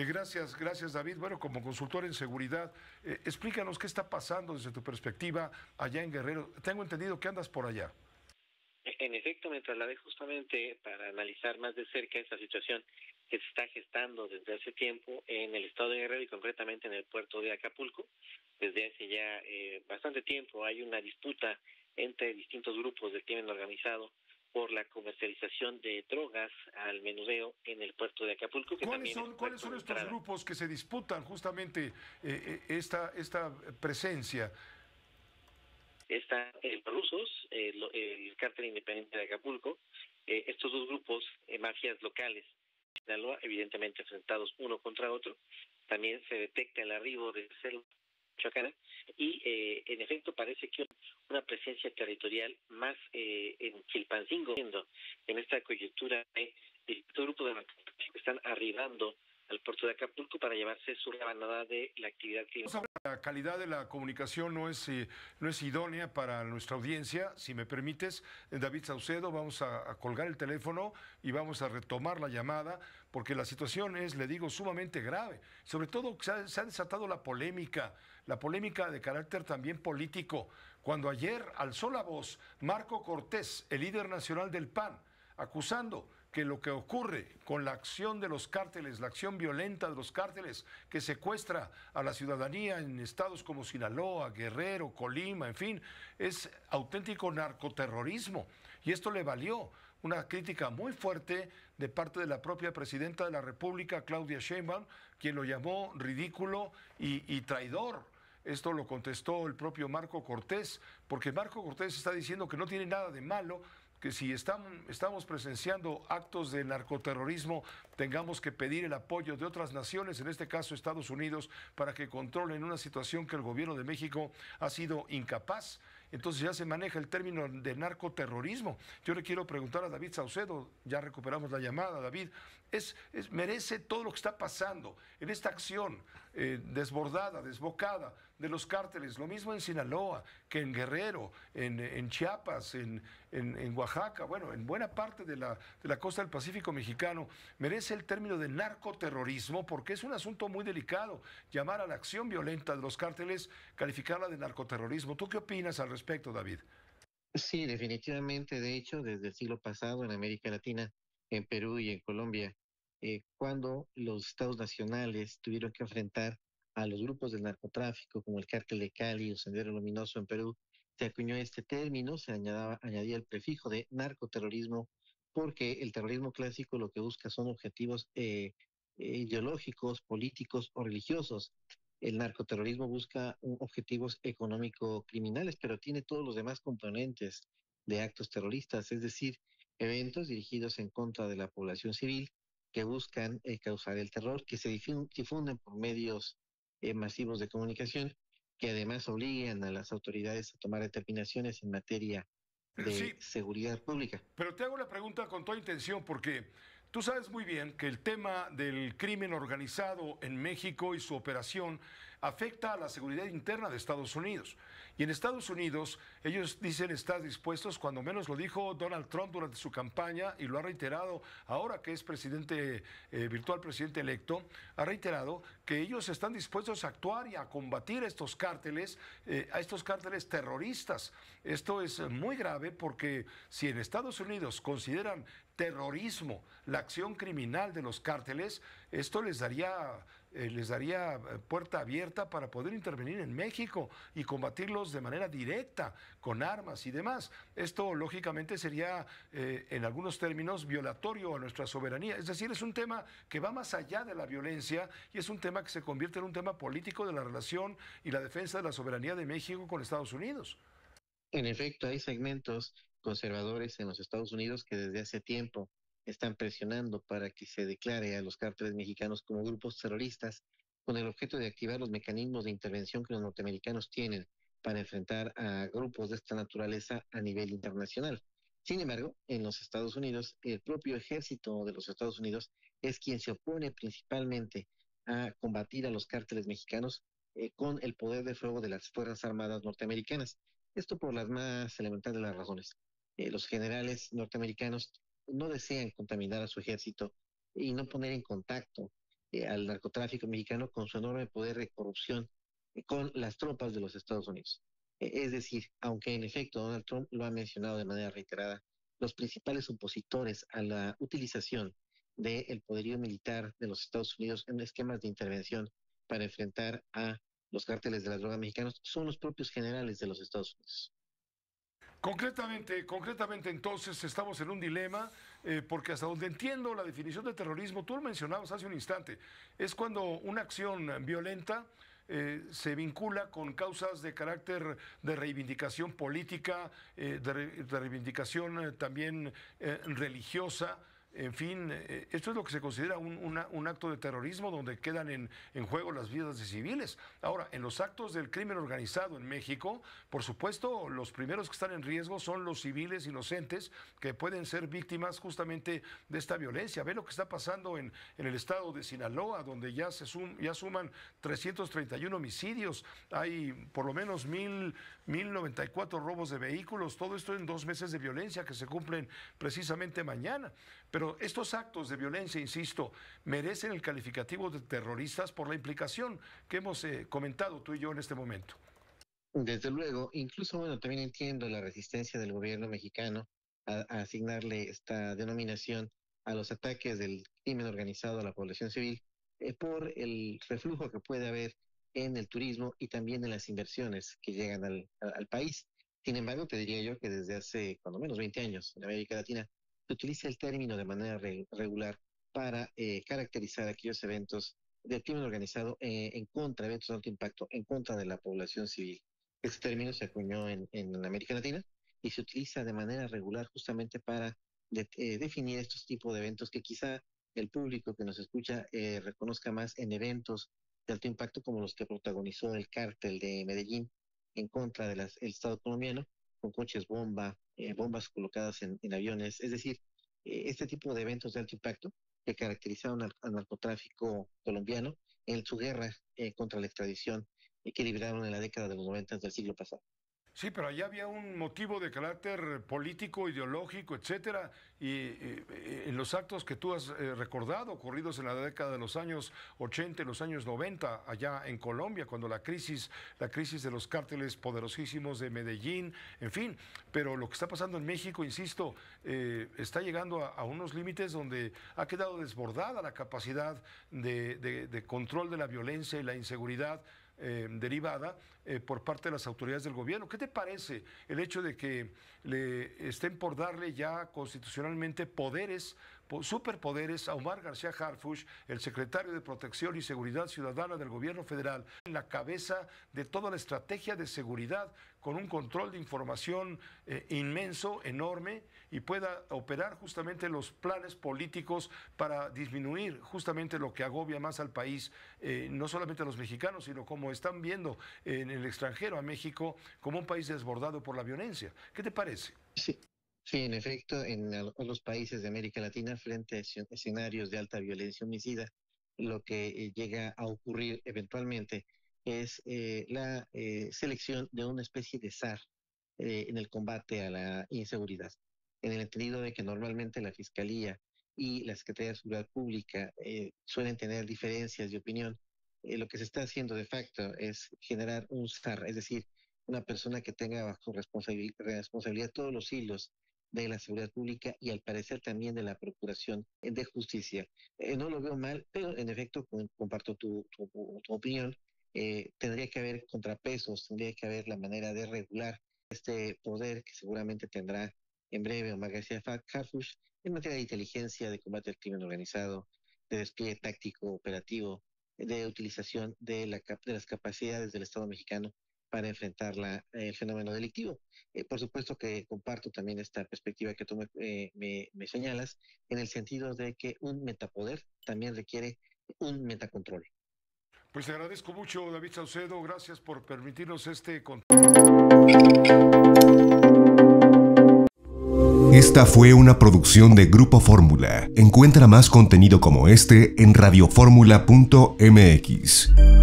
Gracias David. Bueno, como consultor en seguridad, explícanos qué está pasando desde tu perspectiva allá en Guerrero. Tengo entendido que andas por allá. En efecto, me trasladé justamente para analizar más de cerca esta situación que se está gestando desde hace tiempo en el estado de Guerrero y concretamente en el puerto de Acapulco. Desde hace ya bastante tiempo hay una disputa entre distintos grupos de crimen organizado por la comercialización de drogas al menudeo en el puerto de Acapulco, que también es un ¿Cuáles puerto son de estos entrada. grupos que se disputan justamente esta presencia? Está el Rusos, el Cártel Independiente de Acapulco, estos dos grupos, mafias locales, Sinaloa, evidentemente enfrentados uno contra otro. También se detecta el arribo de células michoacana y en efecto parece que una presencia territorial más en Chilpancingo, en esta coyuntura de distintos grupos de narcotráfico que están arribando al puerto de Acapulco para llevarse su rebanada de la actividad criminal. La calidad de la comunicación no es idónea para nuestra audiencia. Si me permites, David Saucedo, vamos a colgar el teléfono y vamos a retomar la llamada, porque la situación es, le digo, sumamente grave. Sobre todo se ha desatado la polémica de carácter también político, cuando ayer alzó la voz Marco Cortés, el líder nacional del PAN, acusando que lo que ocurre con la acción de los cárteles, la acción violenta de los cárteles que secuestra a la ciudadanía en estados como Sinaloa, Guerrero, Colima, en fin, es auténtico narcoterrorismo. Y esto le valió una crítica muy fuerte de parte de la propia presidenta de la República, Claudia Sheinbaum, quien lo llamó ridículo y traidor. Esto lo contestó el propio Marco Cortés, porque Marco Cortés está diciendo que no tiene nada de malo que si estamos presenciando actos de narcoterrorismo, tengamos que pedir el apoyo de otras naciones, en este caso Estados Unidos, para que controlen una situación que el gobierno de México ha sido incapaz. Entonces ya se maneja el término de narcoterrorismo. Yo le quiero preguntar a David Saucedo, ya recuperamos la llamada, David, merece todo lo que está pasando en esta acción desbordada, desbocada de los cárteles, lo mismo en Sinaloa que en Guerrero, en Chiapas, en Oaxaca, bueno, en buena parte de la costa del Pacífico mexicano, merece el término de narcoterrorismo porque es un asunto muy delicado. Llamar a la acción violenta de los cárteles, calificarla de narcoterrorismo. ¿Tú qué opinas al respecto, David? Sí, definitivamente. De hecho, desde el siglo pasado en América Latina, en Perú y en Colombia, cuando los estados nacionales tuvieron que enfrentar a los grupos del narcotráfico, como el Cártel de Cali o Sendero Luminoso en Perú, se acuñó este término, añadía el prefijo de narcoterrorismo, porque el terrorismo clásico lo que busca son objetivos ideológicos, políticos o religiosos. El narcoterrorismo busca objetivos económico-criminales, pero tiene todos los demás componentes de actos terroristas, es decir, eventos dirigidos en contra de la población civil que buscan causar el terror, que se difunden por medios masivos de comunicación, que además obligan a las autoridades a tomar determinaciones en materia de Sí, seguridad pública. pero te hago la pregunta con toda intención porque tú sabes muy bien que el tema del crimen organizado en México y su operación afecta a la seguridad interna de Estados Unidos. Y en Estados Unidos ellos dicen estar dispuestos, cuando menos lo dijo Donald Trump durante su campaña y lo ha reiterado ahora que es presidente, virtual presidente electo, ha reiterado que ellos están dispuestos a actuar y a combatir a estos cárteles terroristas. Esto es muy grave porque si en Estados Unidos consideran terrorismo la acción criminal de los cárteles, esto les daría puerta abierta para poder intervenir en México y combatirlos de manera directa, con armas y demás. Esto, lógicamente, sería, en algunos términos, violatorio a nuestra soberanía. Es decir, es un tema que va más allá de la violencia y es un tema que se convierte en un tema político de la relación y la defensa de la soberanía de México con Estados Unidos. En efecto, hay segmentos conservadores en los Estados Unidos que desde hace tiempo están presionando para que se declare a los cárteles mexicanos como grupos terroristas con el objeto de activar los mecanismos de intervención que los norteamericanos tienen para enfrentar a grupos de esta naturaleza a nivel internacional. Sin embargo, en los Estados Unidos, el propio ejército de los Estados Unidos es quien se opone principalmente a combatir a los cárteles mexicanos con el poder de fuego de las Fuerzas Armadas norteamericanas. Esto por las más elementales de las razones. Los generales norteamericanos no desean contaminar a su ejército y no poner en contacto al narcotráfico mexicano con su enorme poder de corrupción con las tropas de los Estados Unidos. Es decir, aunque en efecto Donald Trump lo ha mencionado de manera reiterada, los principales opositores a la utilización del poderío militar de los Estados Unidos en esquemas de intervención para enfrentar a los cárteles de la droga mexicanos son los propios generales de los Estados Unidos. Concretamente entonces estamos en un dilema, porque hasta donde entiendo la definición de terrorismo, tú lo mencionabas hace un instante, es cuando una acción violenta se vincula con causas de carácter de reivindicación política, de reivindicación también religiosa. En fin, esto es lo que se considera un acto de terrorismo donde quedan en juego las vidas de civiles. Ahora, en los actos del crimen organizado en México, por supuesto, los primeros que están en riesgo son los civiles inocentes que pueden ser víctimas justamente de esta violencia. Ve lo que está pasando en el estado de Sinaloa, donde ya suman 331 homicidios, hay por lo menos 1094 robos de vehículos, todo esto en 2 meses de violencia que se cumplen precisamente mañana. Pero estos actos de violencia, insisto, merecen el calificativo de terroristas por la implicación que hemos comentado tú y yo en este momento. Desde luego, incluso, bueno, también entiendo la resistencia del gobierno mexicano a asignarle esta denominación a los ataques del crimen organizado a la población civil por el reflujo que puede haber en el turismo y también en las inversiones que llegan al país. Sin embargo, te diría yo que desde hace cuando menos 20 años en América Latina se utiliza el término de manera regular para caracterizar aquellos eventos del crimen organizado en contra, eventos de alto impacto, en contra de la población civil. Este término se acuñó en América Latina y se utiliza de manera regular justamente para definir estos tipos de eventos que quizá el público que nos escucha reconozca más en eventos de alto impacto como los que protagonizó el cártel de Medellín en contra del Estado colombiano, con coches bomba, bombas colocadas en aviones, es decir, este tipo de eventos de alto impacto que caracterizaron al narcotráfico colombiano en su guerra contra la extradición que libraron en la década de los 90 del siglo pasado. Sí, pero allá había un motivo de carácter político, ideológico, etcétera, y en los actos que tú has recordado, ocurridos en la década de los años 80 y los años 90, allá en Colombia, cuando la crisis de los cárteles poderosísimos de Medellín, en fin, pero lo que está pasando en México, insisto, está llegando a unos límites donde ha quedado desbordada la capacidad de control de la violencia y la inseguridad derivada por parte de las autoridades del gobierno. ¿Qué te parece el hecho de que le estén por darle ya constitucionalmente poderes, superpoderes a Omar García Harfuch, el secretario de Protección y Seguridad Ciudadana del gobierno federal, en la cabeza de toda la estrategia de seguridad, con un control de información inmenso, enorme, y pueda operar justamente los planes políticos para disminuir justamente lo que agobia más al país, no solamente a los mexicanos, sino como están viendo en el extranjero a México como un país desbordado por la violencia? ¿Qué te parece? Sí. Sí, en efecto, en los países de América Latina, frente a escenarios de alta violencia homicida, lo que llega a ocurrir eventualmente es la selección de una especie de zar en el combate a la inseguridad, en el entendido de que normalmente la Fiscalía y la Secretaría de Seguridad Pública suelen tener diferencias de opinión. Lo que se está haciendo de facto es generar un zar, es decir, una persona que tenga bajo responsabilidad todos los hilos de la seguridad pública y al parecer también de la Procuración de Justicia. No lo veo mal, pero en efecto comparto tu opinión. Tendría que haber contrapesos, tendría que haber la manera de regular este poder que seguramente tendrá en breve Omar García Harfuch en materia de inteligencia, de combate al crimen organizado, de despliegue táctico operativo, de utilización de las capacidades del Estado mexicano para enfrentar el fenómeno delictivo. Por supuesto que comparto también esta perspectiva que tú me señalas, en el sentido de que un metapoder también requiere un metacontrol. Pues te agradezco mucho, David Saucedo, gracias por permitirnos este contacto. Esta fue una producción de Grupo Fórmula. Encuentra más contenido como este en radioformula.mx.